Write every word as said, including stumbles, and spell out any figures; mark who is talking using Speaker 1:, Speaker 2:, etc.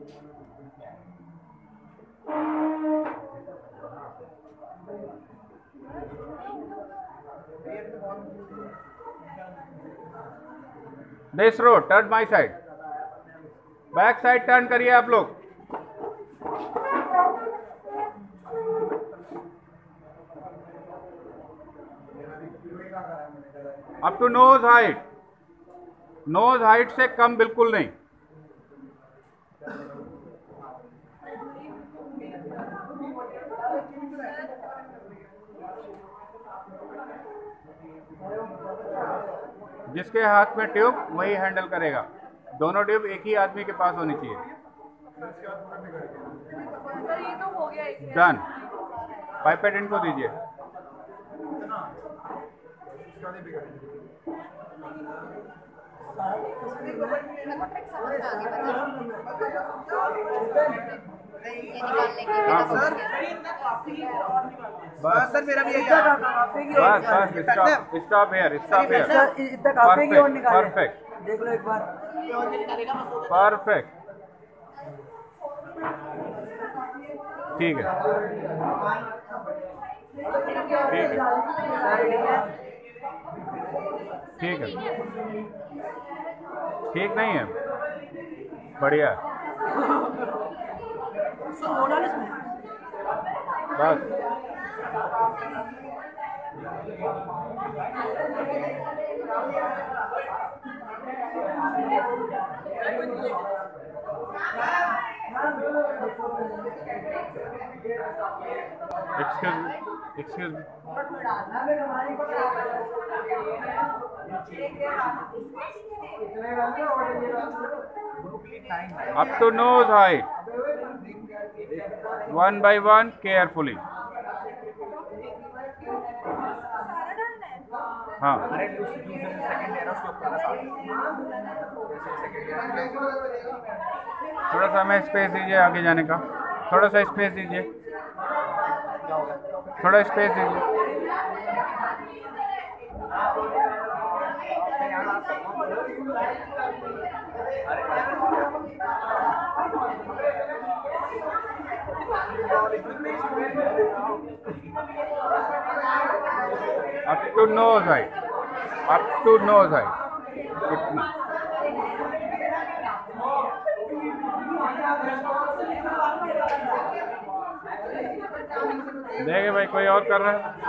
Speaker 1: This road, turn my side, back side turn करिए आप लोग। Up to nose height, nose height से कम बिल्कुल नहीं। जिसके हाथ में ट्यूब वही हैंडल करेगा। दोनों ट्यूब एक ही आदमी के पास होनी चाहिए। डन। पाइपेट इनको दीजिए। बस सर मेरा भी यही है। बस बस stop stop here stop here.
Speaker 2: इतना काफी की और निकाले।
Speaker 1: परफेक्ट।
Speaker 2: देख लो एक बार।
Speaker 1: परफेक्ट। ठीक है ठीक है ठीक है। ठीक नहीं है, बढ़िया। बस excuse excuse up to nose height, one by one carefully. हाँ थोड़ा सा हमें स्पेस दीजिए आगे जाने का। थोड़ा सा स्पेस दीजिए, थोड़ा स्पेस दीजिए। Up to nose height, up to nose height, इतना। देखिए भाई कोई और कर रहा है।